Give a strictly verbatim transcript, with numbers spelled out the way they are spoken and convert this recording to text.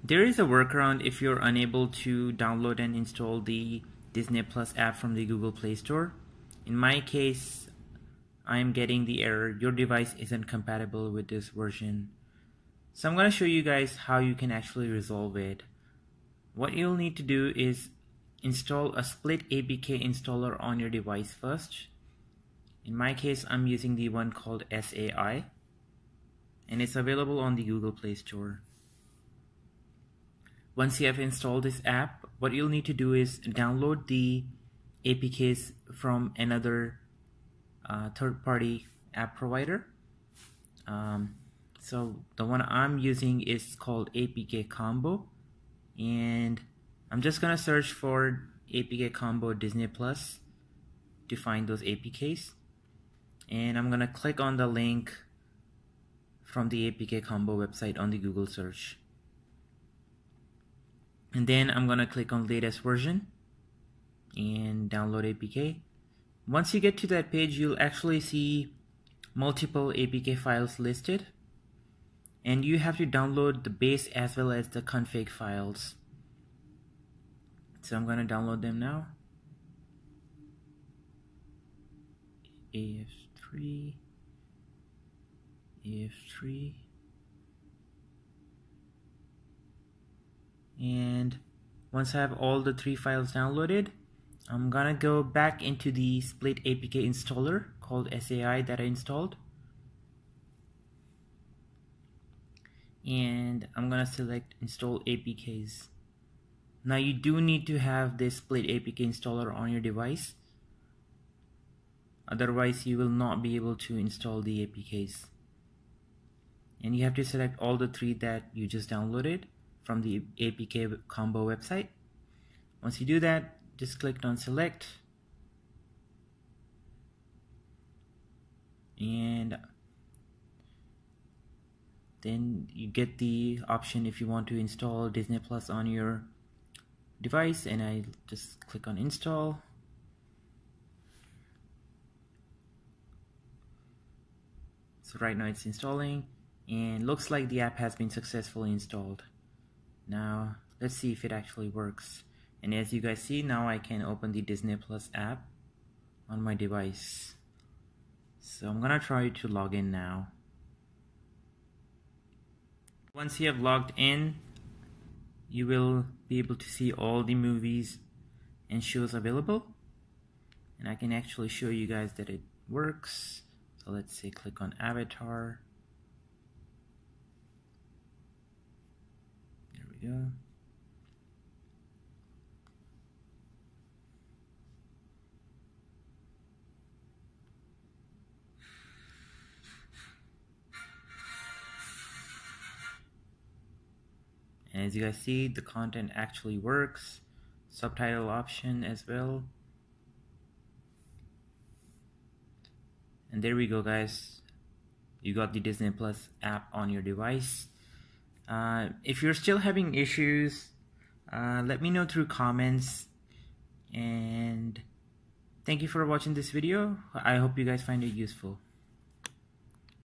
There is a workaround if you're unable to download and install the Disney Plus app from the Google Play Store. In my case, I'm getting the error, your device isn't compatible with this version. So I'm going to show you guys how you can actually resolve it. What you'll need to do is install a Split A P K installer on your device first. In my case, I'm using the one called S A I, and it's available on the Google Play Store. Once you have installed this app, what you'll need to do is download the A P Ks from another uh, third-party app provider. Um, so the one I'm using is called A P K Combo, and I'm just gonna search for A P K Combo Disney Plus to find those A P Ks, and I'm gonna click on the link from the A P K Combo website on the Google search. And then I'm gonna click on latest version and download A P K. Once you get to that page, you'll actually see multiple A P K files listed, and you have to download the base as well as the config files. So I'm gonna download them now. A F three, A F three. And once I have all the three files downloaded, I'm gonna go back into the Split A P K installer called S A I that I installed, and I'm gonna select install A P Ks. Now you do need to have this Split A P K installer on your device, otherwise you will not be able to install the A P Ks. And you have to select all the three that you just downloaded from the A P K Combo website. Once you do that, just click on select, and then you get the option if you want to install Disney Plus on your device, and I just click on install. So right now it's installing, and looks like the app has been successfully installed. Now let's see if it actually works. And as you guys see, now I can open the Disney Plus app on my device. So I'm gonna try to log in now. Once you have logged in, you will be able to see all the movies and shows available. And I can actually show you guys that it works. So let's say click on Avatar. There we go. And as you guys see, the content actually works. Subtitle option as well. And there we go, guys. You got the Disney Plus app on your device. Uh, if you're still having issues, uh, let me know through comments. And thank you for watching this video. I hope you guys find it useful.